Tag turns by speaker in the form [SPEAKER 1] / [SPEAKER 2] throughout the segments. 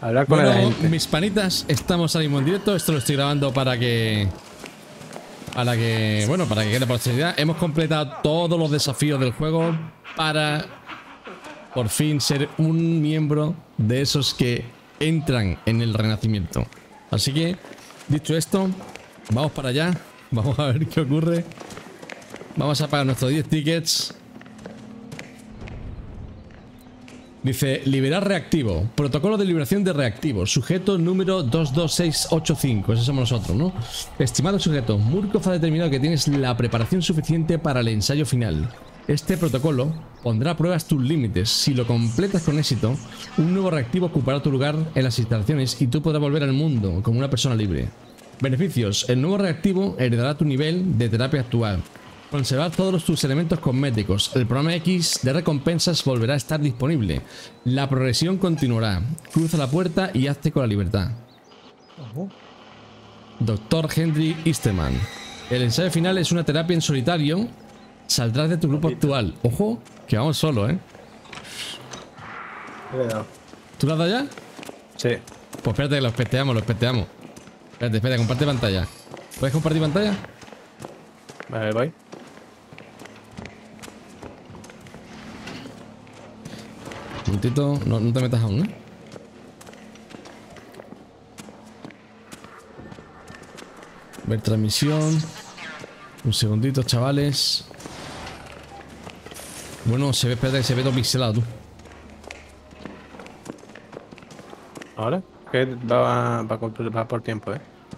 [SPEAKER 1] Hablar con la gente.
[SPEAKER 2] Mis panitas, estamos ahora mismo en directo. Esto lo estoy grabando para que bueno, para que quede posteridad. Hemos completado todos los desafíos del juego para por fin ser un miembro de esos que entran en el renacimiento. Así que, dicho esto, vamos para allá. Vamos a ver qué ocurre. Vamos a pagar nuestros 10 tickets. Dice, liberar reactivo. Protocolo de liberación de reactivos. Sujeto número 22685. Ese somos nosotros, ¿no? Estimado sujeto, Murkoff ha determinado que tienes la preparación suficiente para el ensayo final. Este protocolo pondrá a pruebas tus límites. Si lo completas con éxito, un nuevo reactivo ocupará tu lugar en las instalaciones y tú podrás volver al mundo como una persona libre. Beneficios. El nuevo reactivo heredará tu nivel de terapia actual. Conservar todos tus elementos cosméticos. El programa X de recompensas volverá a estar disponible. La progresión continuará. Cruza la puerta y hazte con la libertad. Dr. Henry Eastman. El ensayo final es una terapia en solitario. Saldrás de tu grupo actual. Ojo, que vamos solo, ¿eh? ¿Tú lo has dado ya?
[SPEAKER 1] Sí.
[SPEAKER 2] Pues espérate que lo espesteamos, Espérate, comparte pantalla. ¿Puedes compartir pantalla?
[SPEAKER 1] Vale, voy.
[SPEAKER 2] Un momentito, no te metas aún, ¿eh? Ver transmisión. Un segundito, chavales. Bueno, se ve, espérate que se ve todo pixelado, tú.
[SPEAKER 1] ¿Ahora? Que va por tiempo,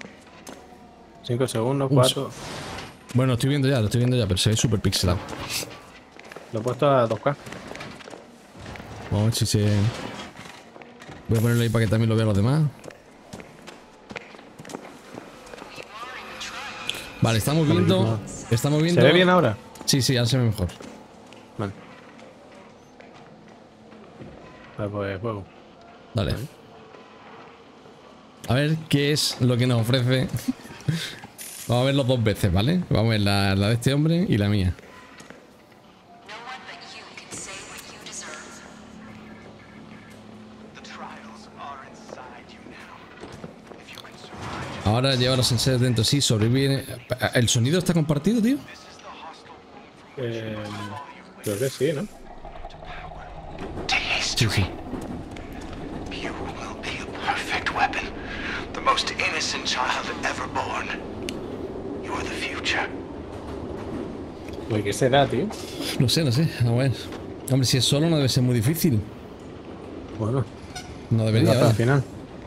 [SPEAKER 1] 5 segundos, 4.
[SPEAKER 2] Bueno, lo estoy viendo ya, pero se ve súper pixelado.
[SPEAKER 1] Lo he puesto a 2K.
[SPEAKER 2] Vamos a ver si se... Voy a ponerlo ahí para que también lo vean los demás. Vale, estamos viendo...
[SPEAKER 1] ¿Se ve bien ahora?
[SPEAKER 2] Sí, ahora se ve mejor.
[SPEAKER 1] Vale. Pues juego.
[SPEAKER 2] Dale. A ver qué es lo que nos ofrece. Vamos a verlo 2 veces, ¿vale? Vamos a ver la de este hombre y la mía. Ahora lleva los sensores dentro, sí, sobrevive. ¿El sonido está compartido, tío?
[SPEAKER 1] Creo que sí, ¿no?
[SPEAKER 2] Sí.
[SPEAKER 1] Uy, ¿qué será, tío?
[SPEAKER 2] No sé. A ver. Hombre, si es solo no debe ser muy difícil.
[SPEAKER 1] Bueno.
[SPEAKER 2] No debería,
[SPEAKER 1] hasta el final.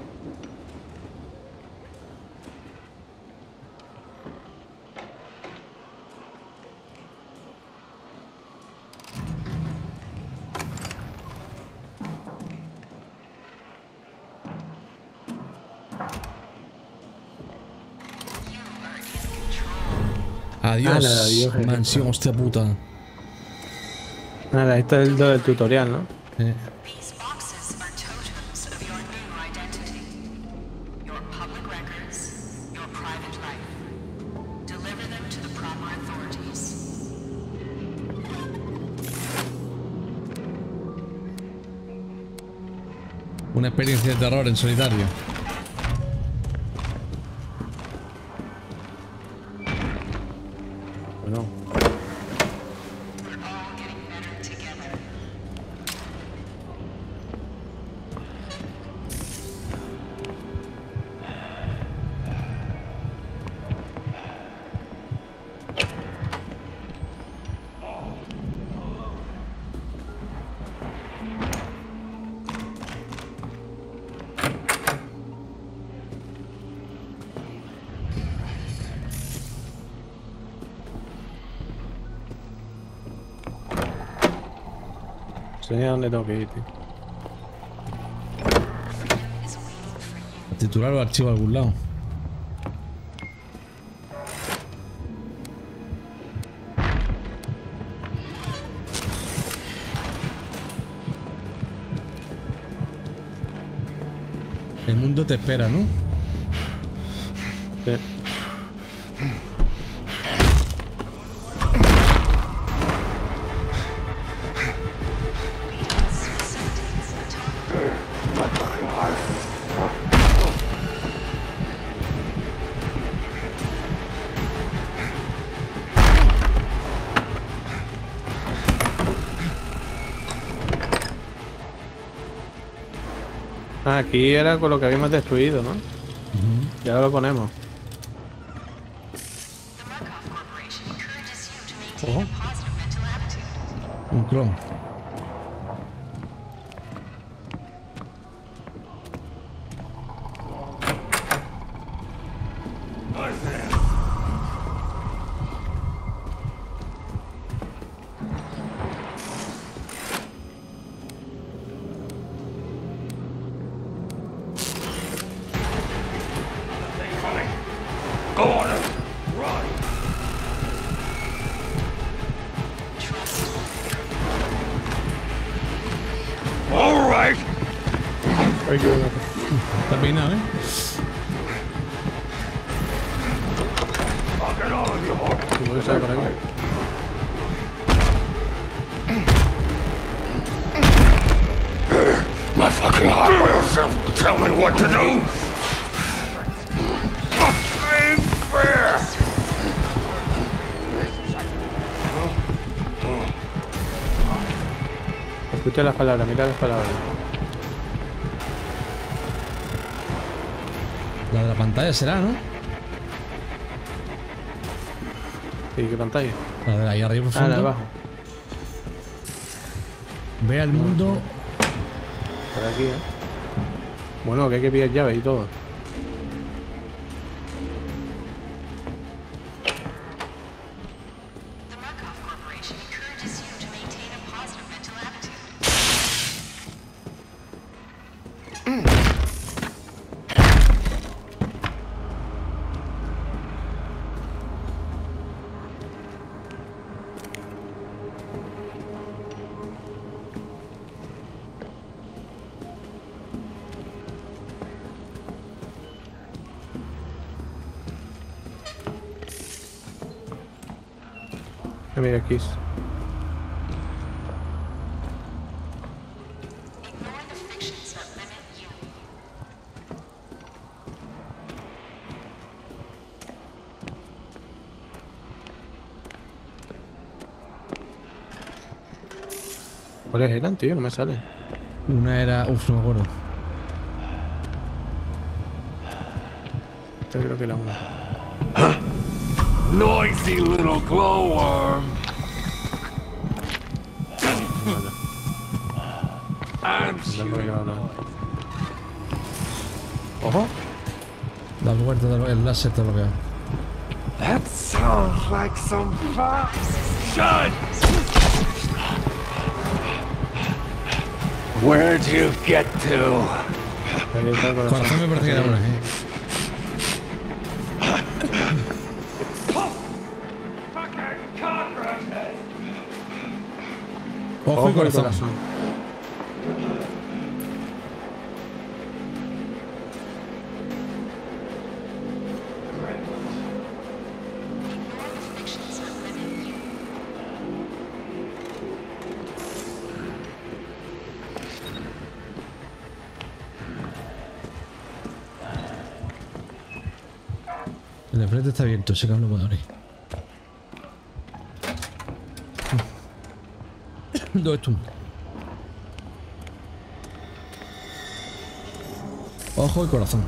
[SPEAKER 2] Adiós, mansión, hostia puta.
[SPEAKER 1] Nada, esto es el del tutorial, ¿no?
[SPEAKER 2] Una experiencia de terror en solitario.
[SPEAKER 1] Bueno. Enseña dónde tengo que ir, tío.
[SPEAKER 2] Titular o archivo a algún lado. El mundo te espera, ¿no?
[SPEAKER 1] Sí. Ah, aquí era con lo que habíamos destruido, ¿no? Ya lo ponemos. Ojo.
[SPEAKER 2] Un clon.
[SPEAKER 1] Ay, qué bueno.
[SPEAKER 2] Está peinado, ¿eh?
[SPEAKER 1] ¿Cómo que sale por aquí?
[SPEAKER 3] My fucking hardware tell me what to do. Ain't fair.
[SPEAKER 1] Escucha las palabras, mira las palabras.
[SPEAKER 2] La de la pantalla será, ¿no?
[SPEAKER 1] Sí, ¿qué pantalla?
[SPEAKER 2] La de ahí arriba
[SPEAKER 1] Ah, la de
[SPEAKER 2] fondo.
[SPEAKER 1] abajo.
[SPEAKER 2] Ve al mundo.
[SPEAKER 1] Por aquí, ¿eh? Bueno, que hay que pillar llaves y todo.
[SPEAKER 4] The Markov Corporation encourages you to maintain a positive mental attitude.
[SPEAKER 1] Mira aquí.
[SPEAKER 4] Ignore the fictions that limit you.
[SPEAKER 1] ¿Cuáles eran, tío? No me salen.
[SPEAKER 2] Una era. Uf, no me acuerdo.
[SPEAKER 1] Esta creo que era una.
[SPEAKER 3] Noisy little glowworm.
[SPEAKER 1] Vale.
[SPEAKER 3] I'm
[SPEAKER 1] No me
[SPEAKER 3] sure.
[SPEAKER 1] no. Ojo.
[SPEAKER 2] Da vuelta el láser te bloquea.
[SPEAKER 3] That sounds like some fun. Shut! Where'd you get to?
[SPEAKER 1] Ahí está el corazón.
[SPEAKER 2] Corazón me parece que era una, ¿eh? Ojo y corazón.
[SPEAKER 4] Ignore the fictions that limit you.
[SPEAKER 2] El de frente está abierto, ese cable puede abrir. ¿Dónde es tú? Ojo y corazón.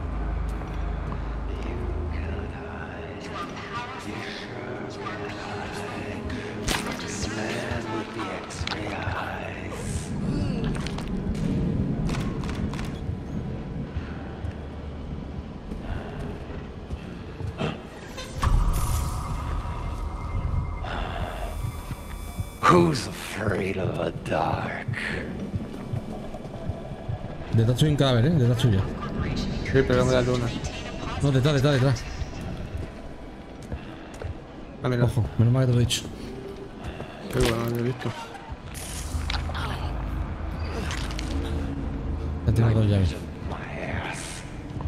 [SPEAKER 3] Who's afraid of the dark?
[SPEAKER 2] Detrás tuyo hay un cadáver, ¿eh? Detrás tuyo.
[SPEAKER 1] Sí, pero me da luna.
[SPEAKER 2] No, detrás.
[SPEAKER 1] Ah, mira.
[SPEAKER 2] Ojo, menos mal que te lo he dicho.
[SPEAKER 1] Qué bueno, no lo he visto.
[SPEAKER 2] Ya tiene dos llaves.
[SPEAKER 3] My ass.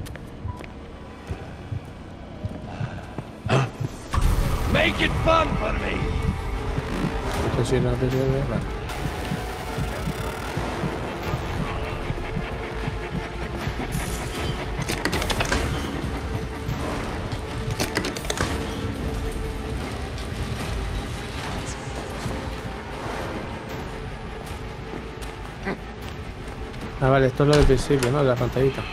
[SPEAKER 3] Make it fun for me.
[SPEAKER 1] Esto sí es una especie de guerra. Ah, vale, esto es lo del principio, ¿no? De la pantallita.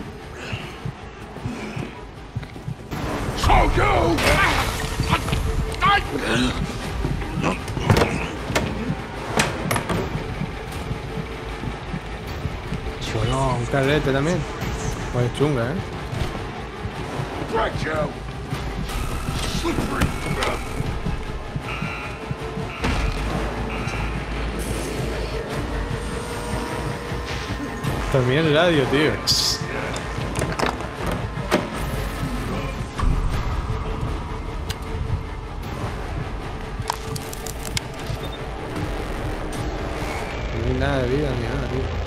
[SPEAKER 1] Bueno, un carrete también. Pues chunga, ¿eh? También el radio, tío. No hay nada de vida ni nada, tío.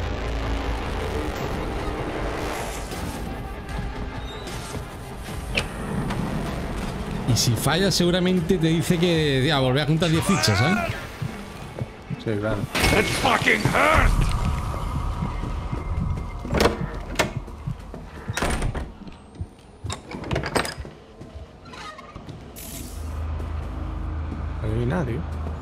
[SPEAKER 2] Y si fallas seguramente te dice que a volver a juntar 10 fichas, ¿sabes?
[SPEAKER 1] Sí, claro.
[SPEAKER 3] It fucking hurts!
[SPEAKER 1] No hay nada, tío.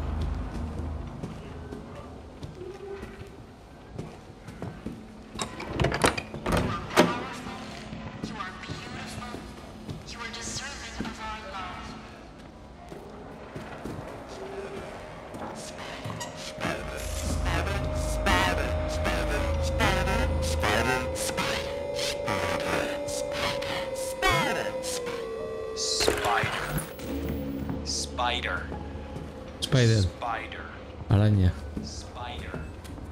[SPEAKER 4] You are beautiful. You are deserving of our love.
[SPEAKER 5] Spider. Spider.
[SPEAKER 2] Spider.
[SPEAKER 5] Spider.
[SPEAKER 2] Araña.
[SPEAKER 5] Spider.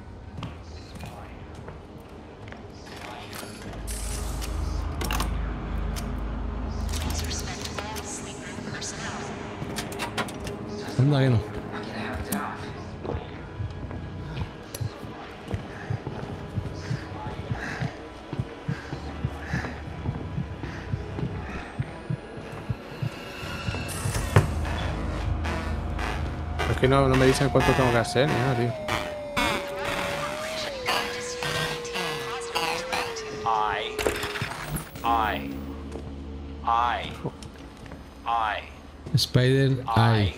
[SPEAKER 4] Please respect all sleep-room personnel.
[SPEAKER 2] Anda que no.
[SPEAKER 1] Es que no me dicen cuánto tengo que hacer ni nada, tío.
[SPEAKER 5] I.
[SPEAKER 2] Spider Eye.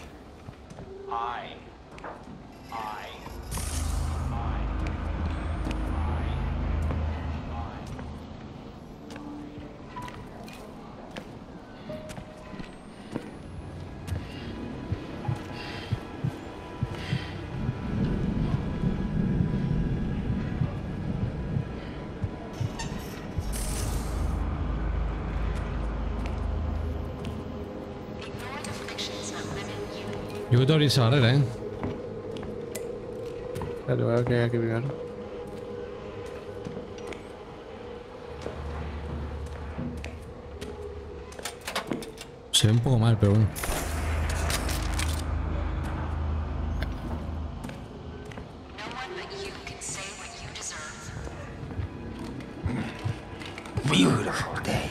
[SPEAKER 4] Ignore the frictions that limit you.
[SPEAKER 2] Yo creo que te abrí esa barrera, ¿eh?
[SPEAKER 1] Claro, veo que hay que primero.
[SPEAKER 2] Se ve un poco mal, pero bueno.
[SPEAKER 4] No one but you can say what you deserve.
[SPEAKER 3] Beautiful day.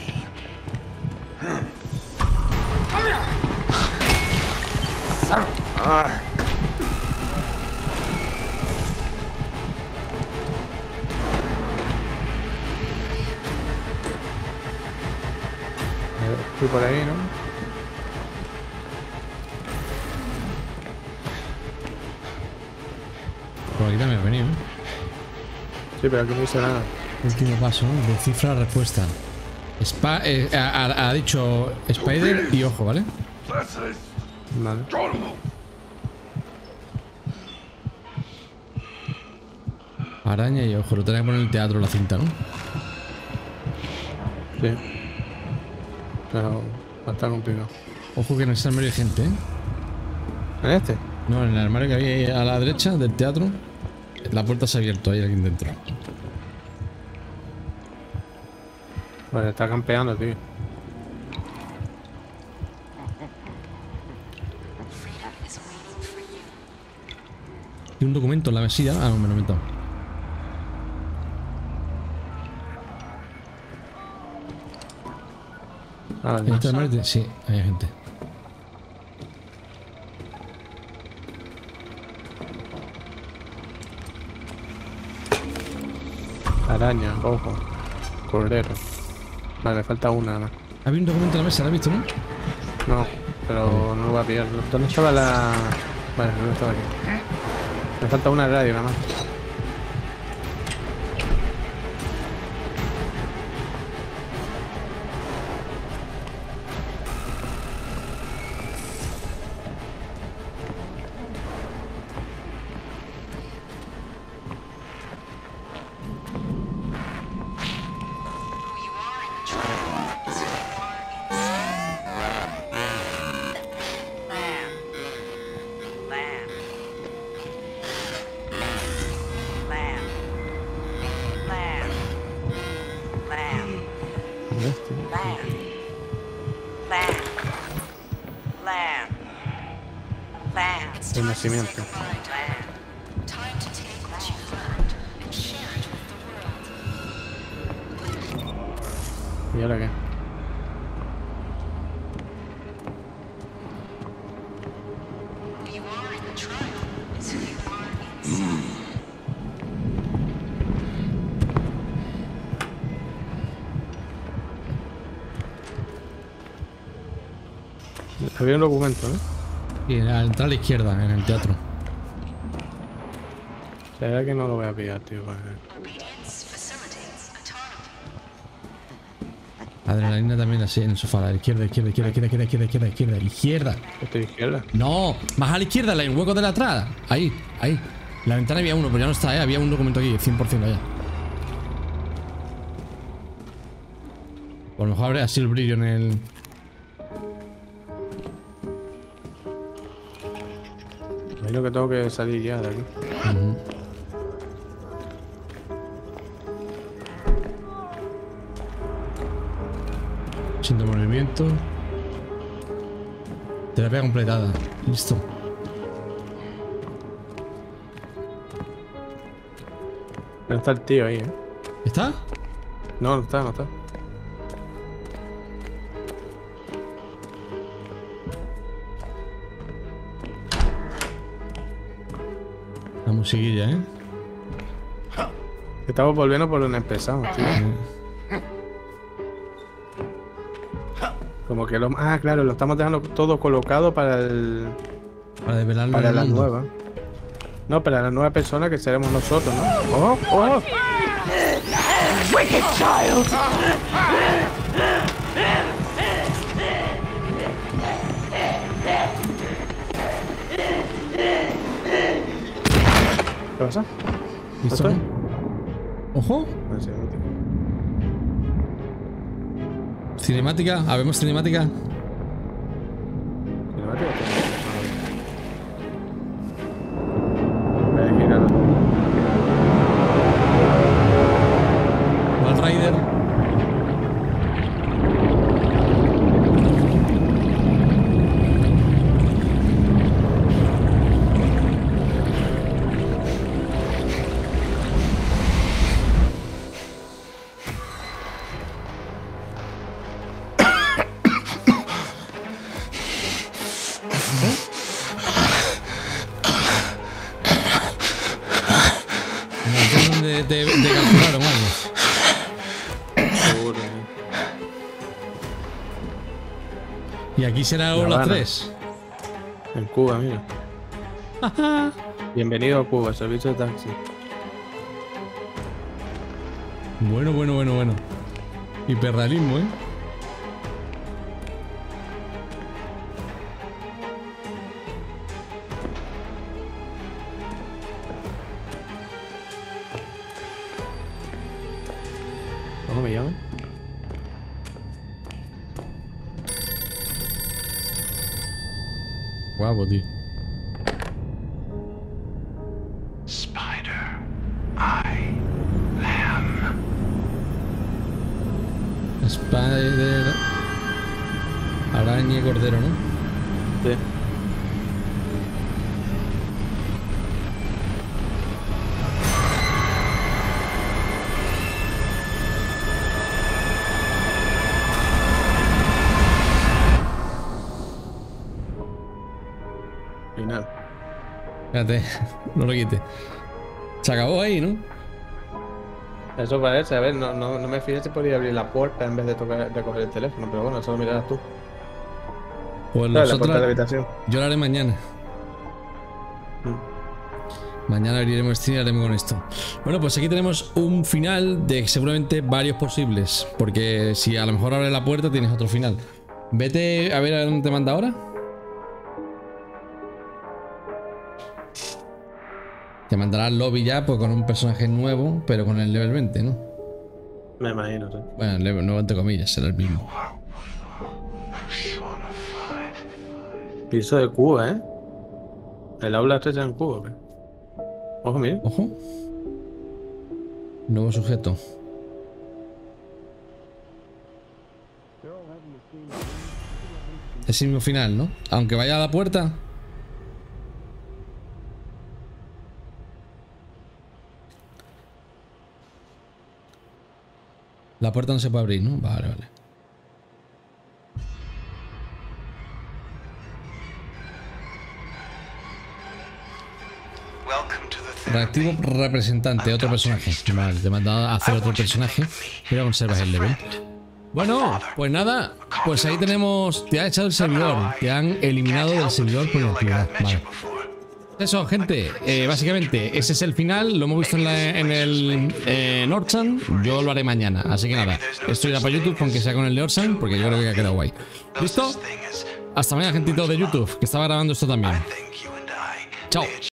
[SPEAKER 1] Estoy por ahí, ¿no?
[SPEAKER 2] Por aquí también he venido, ¿eh?
[SPEAKER 1] Sí, pero aquí no dice nada.
[SPEAKER 2] Último paso, ¿no? Descifra la respuesta. Ha dicho Spider y ojo, ¿vale?
[SPEAKER 1] Vale.
[SPEAKER 2] Araña y ojo, lo tenía que poner en el teatro la cinta, ¿no?
[SPEAKER 1] Sí. Pero va a estar complicado.
[SPEAKER 2] Ojo que en ese armario hay gente, ¿eh?
[SPEAKER 1] ¿En este?
[SPEAKER 2] No, en el armario que había ahí a la derecha del teatro. La puerta se ha abierto, hay alguien dentro.
[SPEAKER 1] Vale, está campeando, tío.
[SPEAKER 4] Freedom is waiting for you.
[SPEAKER 2] ¿Y un documento en la mesilla? Ah, no, me lo he inventado.
[SPEAKER 1] Ah,
[SPEAKER 2] ¿En
[SPEAKER 1] vale.
[SPEAKER 2] este armario? Sí, hay gente.
[SPEAKER 1] Araña, ojo. Cordero. Vale, me falta una nada más.
[SPEAKER 2] Había un documento en la mesa, ¿lo has visto, no?
[SPEAKER 1] No, pero no lo voy a pillar. ¿Dónde estaba la...? Vale, no estaba aquí. Me falta una radio nada más. Bestia. El nacimiento.
[SPEAKER 4] Time to take what you've learned and share it with the world.
[SPEAKER 1] ¿Y ahora qué?
[SPEAKER 4] Who you are in the trial is who you are inside.
[SPEAKER 1] Había un documento, ¿no?
[SPEAKER 2] Y al entrar a la izquierda, en el teatro.
[SPEAKER 1] Será que no lo voy a pillar, tío.
[SPEAKER 4] Obedience facilitates autonomy.
[SPEAKER 2] Adrenalina también así en el sofá. A la izquierda, izquierda, izquierda, izquierda, izquierda, izquierda, izquierda, izquierda.
[SPEAKER 1] Estoy izquierda.
[SPEAKER 2] No, más a la izquierda, en el hueco de la atrás. Ahí, ahí. La ventana había uno, pero ya no está, ¿eh? Había un documento aquí, 100% allá. O a lo mejor habría así el brillo en el...
[SPEAKER 1] Imagino que tengo que salir ya de aquí.
[SPEAKER 2] Siento movimiento. Terapia completada. Listo.
[SPEAKER 1] No está el tío ahí, ¿eh?
[SPEAKER 2] ¿Está?
[SPEAKER 1] No, no está, no está.
[SPEAKER 2] La musiquilla, ¿eh?
[SPEAKER 1] Estamos volviendo por donde empezamos, tío. Como que lo... Ah, claro, lo estamos dejando todo colocado para el...
[SPEAKER 2] Para desvelarlo
[SPEAKER 1] Para
[SPEAKER 2] en el
[SPEAKER 1] la
[SPEAKER 2] mundo.
[SPEAKER 1] nueva. No, para la nueva persona que seremos nosotros, ¿no? ¡Oh! ¡Oh!
[SPEAKER 3] Wicked child!
[SPEAKER 1] ¿Qué pasa?
[SPEAKER 2] ¿Listo?
[SPEAKER 1] ¿Estoy?
[SPEAKER 2] Ojo.
[SPEAKER 1] No sé, no te-
[SPEAKER 2] Cinemática. ¿Habemos cinemática?
[SPEAKER 1] ¿Cinemática o qué? Voy a girar.
[SPEAKER 2] Wall Rider. Donde te capturaron algo.
[SPEAKER 1] Seguro,
[SPEAKER 2] Y aquí será
[SPEAKER 1] La
[SPEAKER 2] las
[SPEAKER 1] Habana.
[SPEAKER 2] 3.
[SPEAKER 1] En Cuba, mira. Bienvenido a Cuba, servicio de taxi.
[SPEAKER 2] Bueno, bueno, bueno, bueno. Hiperrealismo, ¿eh?
[SPEAKER 1] ¿Cómo me llaman?
[SPEAKER 2] Guapo, tío.
[SPEAKER 3] Spider. I am.
[SPEAKER 2] Spider. Araña y cordero, ¿no?
[SPEAKER 1] Sí. Final.
[SPEAKER 2] Espérate, no lo quite. Se acabó ahí, ¿no?
[SPEAKER 1] Eso parece, a ver, no me fijé si podía abrir la puerta en vez de coger el teléfono, pero bueno, eso lo mirarás tú.
[SPEAKER 2] Pues
[SPEAKER 1] Claro, la puerta de la
[SPEAKER 2] nosotros.
[SPEAKER 1] habitación.
[SPEAKER 2] Yo lo haré mañana. Mañana abriremos stream y haremos con esto. Bueno, pues aquí tenemos un final de seguramente varios posibles. Porque si a lo mejor abres la puerta tienes otro final. Vete a ver a dónde te manda ahora. Te mandará al lobby ya pues con un personaje nuevo, pero con el level 20, ¿no?
[SPEAKER 1] Me imagino, sí.
[SPEAKER 2] Bueno, el level nuevo entre comillas, será el mismo.
[SPEAKER 1] Piso de Cuba, ¿eh? El aula estrecha en Cuba, ¿qué? Ojo, mira.
[SPEAKER 2] Ojo. Nuevo sujeto. Ese mismo final, ¿no? Aunque vaya a la puerta. La puerta no se puede abrir, ¿no? Vale, vale. Reactivo representante, otro personaje. Vale, te he mandado a hacer otro personaje, pero conservas el level. Bueno, pues nada, pues ahí tenemos. Te ha echado el servidor, te han eliminado del servidor por inactividad. Vale. Eso, gente, básicamente ese es el final. Lo hemos visto en el Orsan. Yo lo haré mañana, así que nada, esto irá para YouTube, aunque sea con el de Orsan, porque yo creo que ha quedado guay. ¿Listo? Hasta mañana, gentito de YouTube, que estaba grabando esto también. Chao.